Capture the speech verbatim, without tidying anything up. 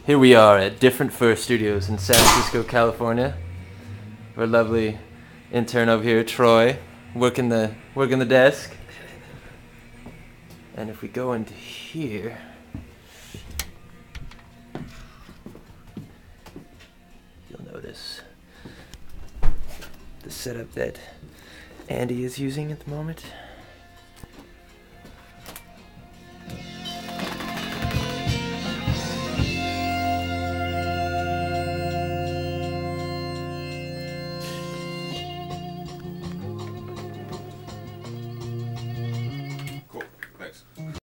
Here we are at Different Fur Studios in San Francisco, California. Our lovely intern over here, Troy, working the working the desk. And if we go into here, you'll notice the setup that Andy is using at the moment.